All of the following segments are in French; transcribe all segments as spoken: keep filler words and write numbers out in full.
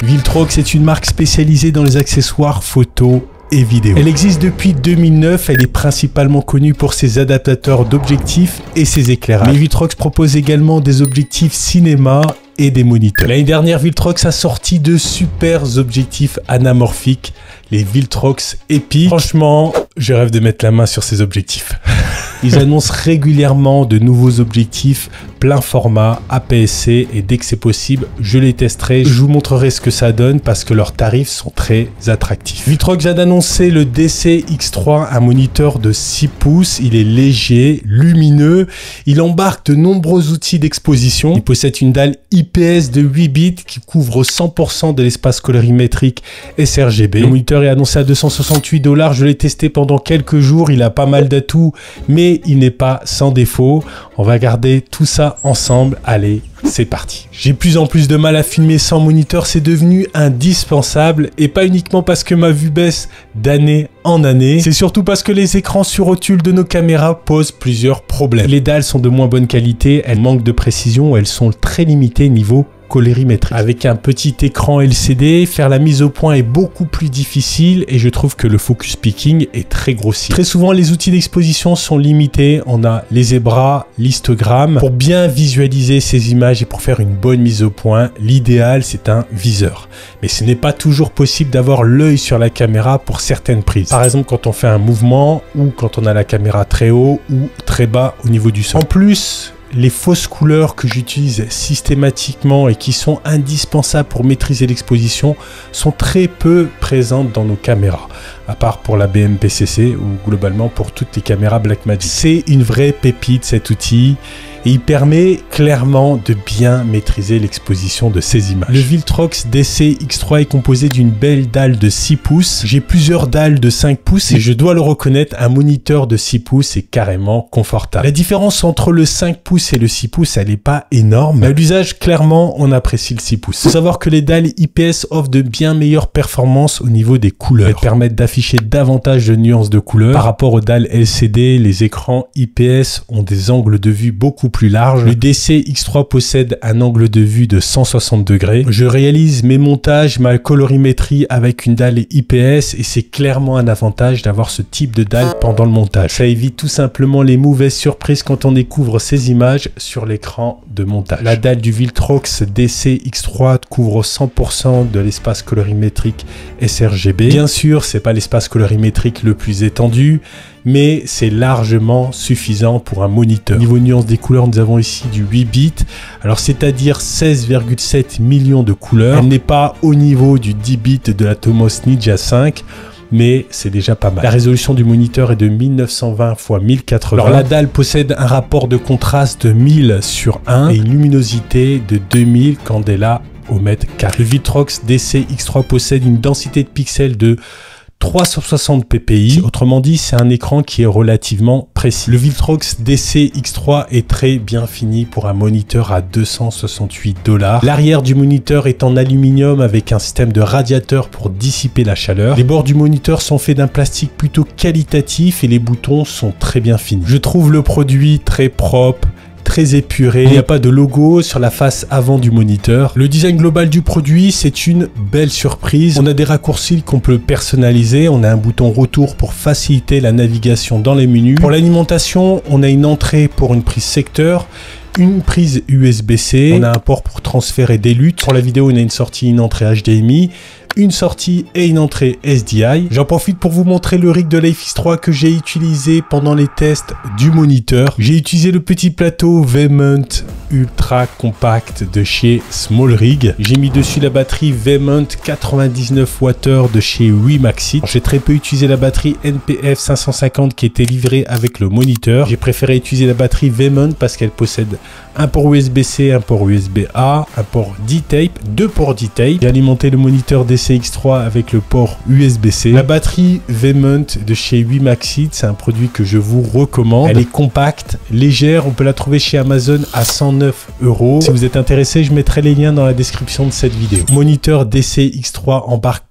Viltrox est une marque spécialisée dans les accessoires photo et vidéo. Elle existe depuis deux mille neuf, elle est principalement connue pour ses adaptateurs d'objectifs et ses éclairages. Mais Viltrox propose également des objectifs cinéma et des moniteurs. L'année dernière, Viltrox a sorti de super objectifs anamorphiques, les Viltrox Epic. Franchement, je rêve de mettre la main sur ces objectifs. Ils annoncent régulièrement de nouveaux objectifs plein format, A P S C, et dès que c'est possible, je les testerai. Je vous montrerai ce que ça donne parce que leurs tarifs sont très attractifs. Viltrox vient d'annoncer le D C X trois, un moniteur de six pouces. Il est léger, lumineux. Il embarque de nombreux outils d'exposition. Il possède une dalle I P S de huit bits qui couvre cent pour cent de l'espace colorimétrique S R G B. Le moniteur est annoncé à deux cent soixante-huit dollars. Je l'ai testé pendant quelques jours. Il a pas mal d'atouts, mais il n'est pas sans défaut. On va garder tout ça ensemble. Allez, c'est parti. J'ai de plus en plus de mal à filmer sans moniteur. C'est devenu indispensable, et pas uniquement parce que ma vue baisse d'année en année. C'est surtout parce que les écrans sur rotule de nos caméras posent plusieurs problèmes. Les dalles sont de moins bonne qualité, elles manquent de précision, elles sont très limitées niveau colorimétrique. Avec un petit écran L C D, faire la mise au point est beaucoup plus difficile, et je trouve que le focus picking est très grossier. Très souvent, les outils d'exposition sont limités. On a les zébras, l'histogramme. Pour bien visualiser ces images et pour faire une bonne mise au point, l'idéal c'est un viseur. Mais ce n'est pas toujours possible d'avoir l'œil sur la caméra pour certaines prises. Par exemple, quand on fait un mouvement, ou quand on a la caméra très haut ou très bas au niveau du sol. En plus, les fausses couleurs que j'utilise systématiquement et qui sont indispensables pour maîtriser l'exposition sont très peu présentes dans nos caméras, à part pour la B M P C C ou globalement pour toutes les caméras Blackmagic. C'est une vraie pépite cet outil, et il permet clairement de bien maîtriser l'exposition de ces images. Le Viltrox D C X trois est composé d'une belle dalle de six pouces. J'ai plusieurs dalles de cinq pouces et je dois le reconnaître, un moniteur de six pouces est carrément confortable. La différence entre le cinq pouces et le six pouces, elle n'est pas énorme. Mais à l'usage, clairement, on apprécie le six pouces. Il faut savoir que les dalles I P S offrent de bien meilleures performances au niveau des couleurs. Elles permettent d'afficher davantage de nuances de couleurs. Par rapport aux dalles L C D, les écrans I P S ont des angles de vue beaucoup plus large. Le D C X trois possède un angle de vue de cent soixante degrés. Je réalise mes montages, ma colorimétrie avec une dalle I P S, et c'est clairement un avantage d'avoir ce type de dalle pendant le montage. Ça évite tout simplement les mauvaises surprises quand on découvre ces images sur l'écran de montage. La dalle du Viltrox D C X trois couvre cent pour cent de l'espace colorimétrique S R G B. Bien sûr, c'est pas l'espace colorimétrique le plus étendu, mais c'est largement suffisant pour un moniteur. Niveau nuance des couleurs, nous avons ici du huit bits, alors c'est-à-dire seize virgule sept millions de couleurs. Elle n'est pas au niveau du dix bits de la Tomos Ninja cinq, mais c'est déjà pas mal. La résolution du moniteur est de mille neuf cent vingt par mille quatre-vingts. Alors la dalle possède un rapport de contraste de mille sur un et une luminosité de deux mille candela au mètre carré. Le Viltrox D C X trois possède une densité de pixels de trois cent soixante p p i, autrement dit c'est un écran qui est relativement précis. Le Viltrox D C X trois est très bien fini pour un moniteur à deux cent soixante-huit dollars. L'arrière du moniteur est en aluminium avec un système de radiateur pour dissiper la chaleur. Les bords du moniteur sont faits d'un plastique plutôt qualitatif et les boutons sont très bien finis. Je trouve le produit très propre, très épuré. Il n'y a pas de logo sur la face avant du moniteur. Le design global du produit, c'est une belle surprise. On a des raccourcis qu'on peut personnaliser. On a un bouton retour pour faciliter la navigation dans les menus. Pour l'alimentation, on a une entrée pour une prise secteur, une prise U S B C. On a un port pour transférer des luttes. Pour la vidéo, on a une sortie, une entrée H D M I, une sortie et une entrée S D I. J'en profite pour vous montrer le rig de l'A F X trois que j'ai utilisé pendant les tests du moniteur. J'ai utilisé le petit plateau V-Mount ultra compact de chez Small Rig. J'ai mis dessus la batterie V-Mount quatre-vingt-dix-neuf watts de chez Wimaxit. J'ai très peu utilisé la batterie N P F cinq cent cinquante qui était livrée avec le moniteur. J'ai préféré utiliser la batterie V-Mount parce qu'elle possède un port U S B C, un port U S B A, un port D-Tape, deux ports D-Tape. J'ai alimenté le moniteur D C X trois avec le port U S B C. La batterie V-Mount de chez Wimaxit, c'est un produit que je vous recommande. Elle est compacte, légère, on peut la trouver chez Amazon à cent neuf euros. Si vous êtes intéressé, je mettrai les liens dans la description de cette vidéo. Le moniteur D C X trois embarque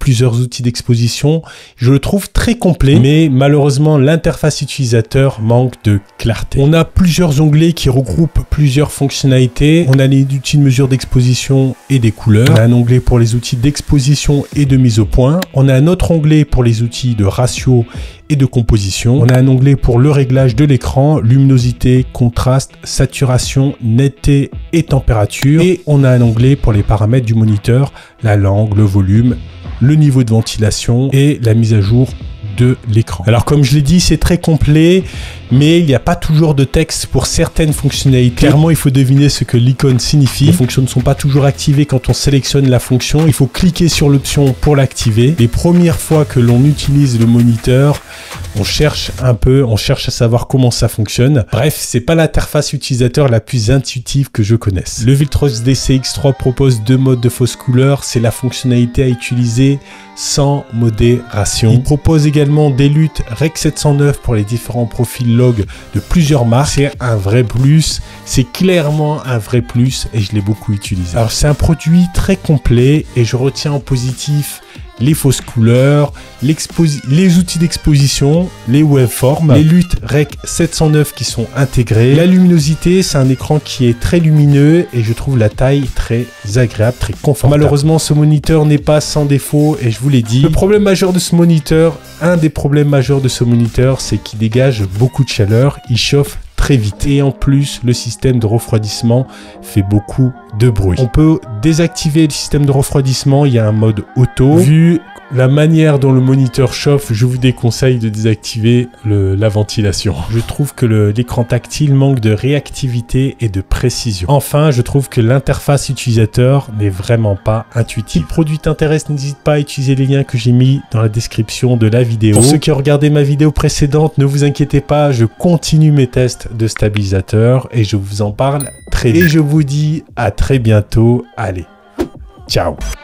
plusieurs outils d'exposition. Je le trouve très complet, mais malheureusement, l'interface utilisateur manque de clarté. On a plusieurs onglets qui regroupent plusieurs fonctionnalités. On a les outils de mesure d'exposition et des couleurs. On a un onglet pour les outils d'exposition et de mise au point. On a un autre onglet pour les outils de ratio et de composition. On a un onglet pour le réglage de l'écran, luminosité, contraste, saturation, netteté et température. Et on a un onglet pour les paramètres du moniteur, la langue, le volume, le niveau de ventilation et la mise à jour de l'écran. Alors comme je l'ai dit, c'est très complet, mais il n'y a pas toujours de texte pour certaines fonctionnalités. Clairement, il faut deviner ce que l'icône signifie. Les fonctions ne sont pas toujours activées quand on sélectionne la fonction. Il faut cliquer sur l'option pour l'activer. Les premières fois que l'on utilise le moniteur, on cherche un peu, on cherche à savoir comment ça fonctionne. Bref, c'est pas l'interface utilisateur la plus intuitive que je connaisse. Le Viltrox D C X trois propose deux modes de fausse couleur. C'est la fonctionnalité à utiliser sans modération. Il propose également des luttes Rec sept cent neuf pour les différents profils log de plusieurs marques. C'est un vrai plus, c'est clairement un vrai plus et je l'ai beaucoup utilisé. Alors c'est un produit très complet et je retiens en positif les fausses couleurs, les outils d'exposition, les waveforms, les luttes Rec sept cent neuf qui sont intégrées. La luminosité, c'est un écran qui est très lumineux et je trouve la taille très agréable, très confortable. Malheureusement, ce moniteur n'est pas sans défaut et je vous l'ai dit. Le problème majeur de ce moniteur, un des problèmes majeurs de ce moniteur, c'est qu'il dégage beaucoup de chaleur, il chauffe très vite. Et en plus, le système de refroidissement fait beaucoup de bruit. On peut désactiver le système de refroidissement, il y a un mode auto. Vu la manière dont le moniteur chauffe, je vous déconseille de désactiver le, la ventilation. Je trouve que l'écran tactile manque de réactivité et de précision. Enfin, je trouve que l'interface utilisateur n'est vraiment pas intuitive. Si le produit t'intéresse, n'hésite pas à utiliser les liens que j'ai mis dans la description de la vidéo. Pour ceux qui ont regardé ma vidéo précédente, ne vous inquiétez pas, je continue mes tests de stabilisateur et je vous en parle très vite. Et je vous dis à très bientôt. Allez, ciao!